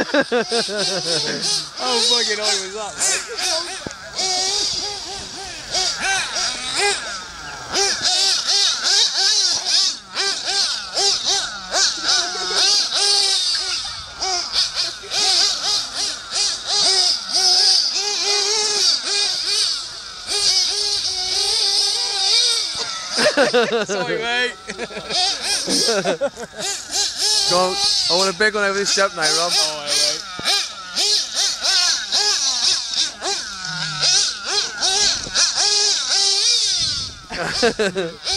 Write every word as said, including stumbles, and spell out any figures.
How fucking high was that, mate? Sorry, mate. Go on, I want a big one over this step now, Rob. Oh, wait, wait.